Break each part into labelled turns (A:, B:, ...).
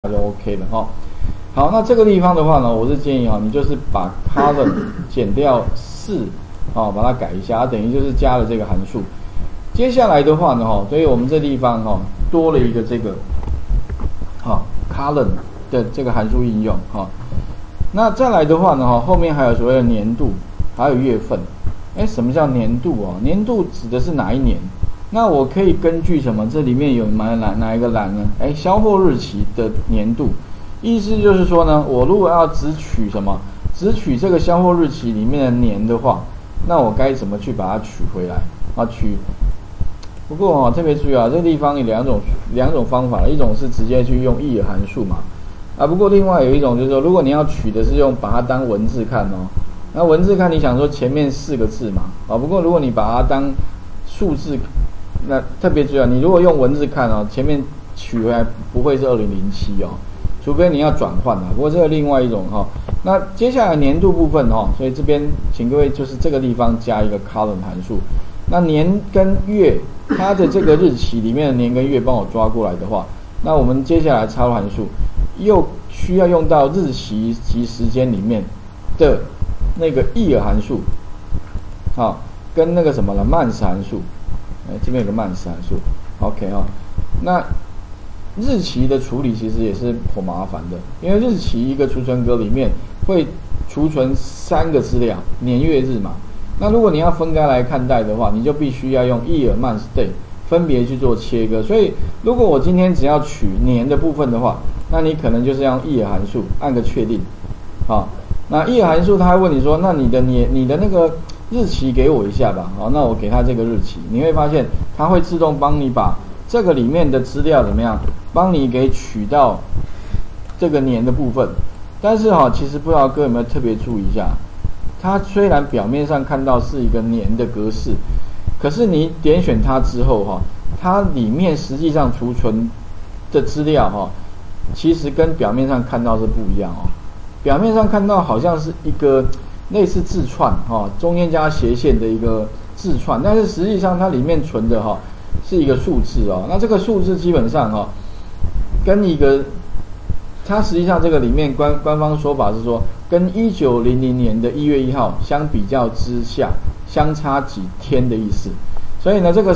A: 就 OK 了哈。好，那这个地方的话呢，我是建议哈，你就是把 column 减掉4，把它改一下，它等于就是加了这个函数。接下来的话呢，所以我们这地方多了一个这个column 的这个函数应用哈。那再来的话呢，后面还有所谓的年度，还有月份。什么叫年度啊？年度指的是哪一年？那我可以根据什么？这里面有哪一个栏呢？销货日期的年度，意思就是说呢，我如果要只取什么，只取这个销货日期里面的年的话，那我该怎么去把它取回来啊？不过特别注意啊，这个地方有两种方法，一种是直接去用意尔函数嘛，不过另外有一种就是说，如果你要取的是用把它当文字看那文字看你想说前面4个字嘛，不过如果你把它当数字，那特别注意你如果用文字看前面取回来不会是2007除非你要转换不过这个另外一种那接下来年度部分所以这边请各位就是这个地方加一个 column 函数。那年跟月它的这个日期里面的年跟月帮我抓过来的话，那我们接下来插入函数又需要用到日期及时间里面的那个意尔函数跟那个什么了曼氏函数。这边有个曼氏函数 OK 那日期的处理其实也是颇麻烦的，因为日期一个储存格里面会储存3个资料，年月日嘛。那如果你要分开来看待的话，你就必须要用意尔曼氏 day 分别去做切割。所以如果我今天只要取年的部分的话，那你可能就是要用意尔函数按个确定那意尔函数它会问你说，那你的那个日期给我一下吧，那我给他这个日期，你会发现它会自动帮你把这个里面的资料怎么样，帮你给取到这个年的部分。但是其实不知道各位有没有特别注意一下，它虽然表面上看到是一个年的格式，可是你点选它之后它里面实际上储存的资料其实跟表面上看到是不一样表面上看到好像是一个类似字串中间加斜线的一个字串，但是实际上它里面存的是一个数字那这个数字基本上跟一个，它实际上这个里面官方说法是说，跟1900年的1月1号相比较之下相差几天的意思。所以呢，这个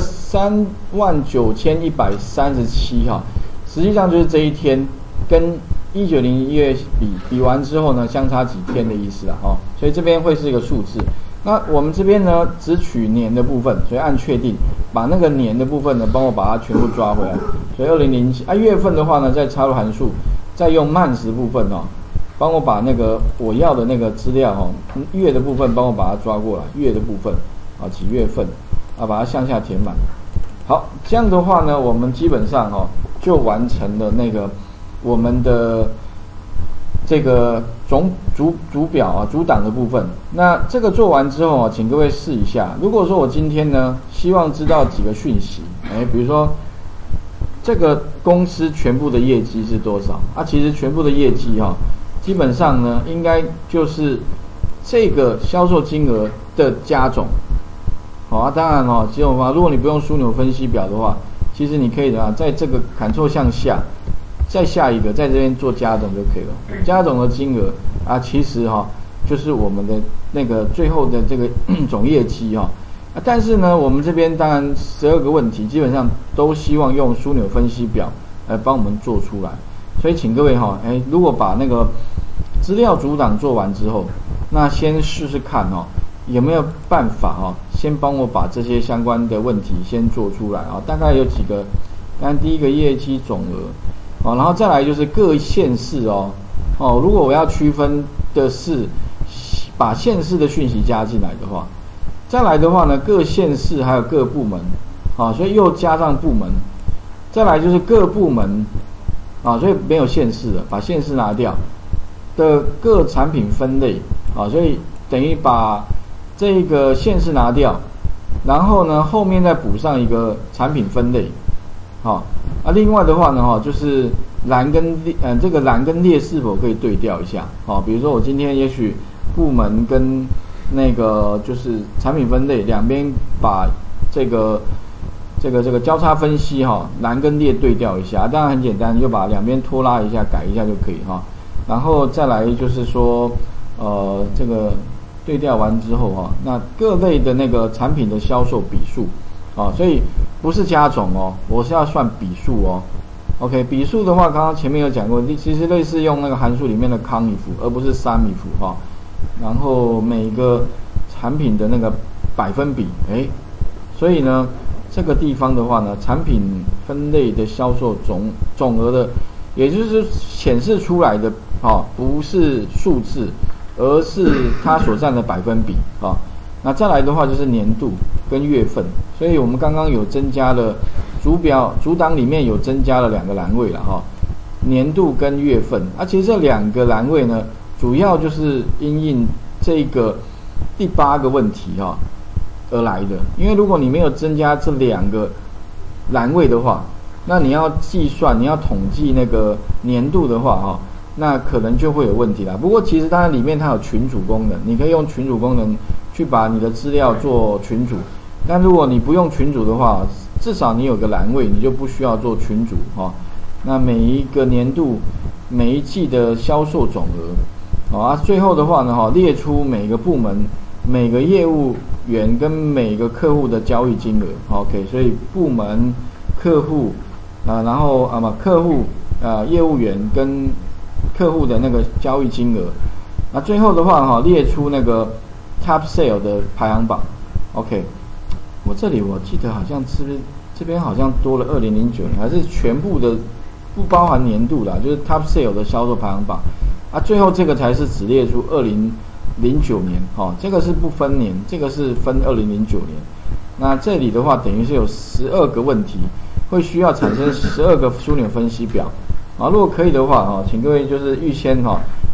A: 39137实际上就是这一天跟1901月比完之后呢，相差几天的意思所以这边会是一个数字。那我们这边呢，只取年的部分，所以按确定，把那个年的部分呢，帮我把它全部抓回来。所以2007月份的话呢，再插入函数，再用曼氏部分帮我把那个我要的那个资料月的部分帮我把它抓过来，月的部分几月份把它向下填满。好，这样的话呢，我们基本上就完成了那个我们的这个主表主档的部分。那这个做完之后请各位试一下。如果说我今天呢，希望知道几个讯息，比如说这个公司全部的业绩是多少其实全部的业绩基本上呢，应该就是这个销售金额的加总当然几种方法，如果你不用枢纽分析表的话，其实你可以在这个 Ctrl 向下，再下一个，在这边做加总就可以了。加总的金额其实就是我们的那个最后的这个总业绩但是呢，我们这边当然12个问题基本上都希望用枢纽分析表来帮我们做出来。所以请各位如果把那个资料主档做完之后，那先试试看有没有办法先帮我把这些相关的问题先做出来大概有几个。当然第一个业绩总额然后再来就是各县市如果我要区分的是把县市的讯息加进来的话，再来的话呢，各县市还有各部门所以又加上部门，再来就是各部门所以没有县市了，把县市拿掉的各产品分类所以等于把这个县市拿掉，然后呢后面再补上一个产品分类另外的话呢就是这个栏跟列是否可以对调一下比如说我今天也许部门跟那个就是产品分类两边把这个这个交叉分析哈，栏跟列对调一下，当然很简单，你就把两边拖拉一下，改一下就可以哈。然后再来就是说，这个对调完之后哈，那各类的那个产品的销售笔数啊，所以不是加总哦，我是要算笔数哦。OK， 笔数的话，刚刚前面有讲过，其实类似用那个函数里面的 CONIF， 而不是 SUMIF 哈。然后每个产品的那个百分比，所以呢，这个地方的话呢，产品分类的销售总额的，也就是显示出来的不是数字，而是它所占的百分比啊。那再来的话就是年度跟月份，所以我们刚刚有增加了主档里面有增加了2个栏位了哈，年度跟月份。其实这2个栏位呢，主要就是因应这个第8个问题而来的。因为如果你没有增加这2个栏位的话，那你要计算、你要统计那个年度的话那可能就会有问题啦。不过其实当然里面它有群组功能，你可以用群组功能去把你的资料做群组。但如果你不用群组的话，至少你有个栏位，你就不需要做群组那每一个年度、每一季的销售总额最后的话呢列出每个部门、每个业务员跟每个客户的交易金额。OK， 所以部门、客户然后客户业务员跟客户的那个交易金额。那最后的话列出那个 Top Sale 的排行榜。OK， 我这里我记得好像是这边好像多了2009年，还是全部的不包含年度啦，就是 Top Sale 的销售排行榜最后这个才是只列出2009年这个是不分年，这个是分2009年。那这里的话等于是有12个问题，会需要产生12个枢纽分析表如果可以的话请各位就是预先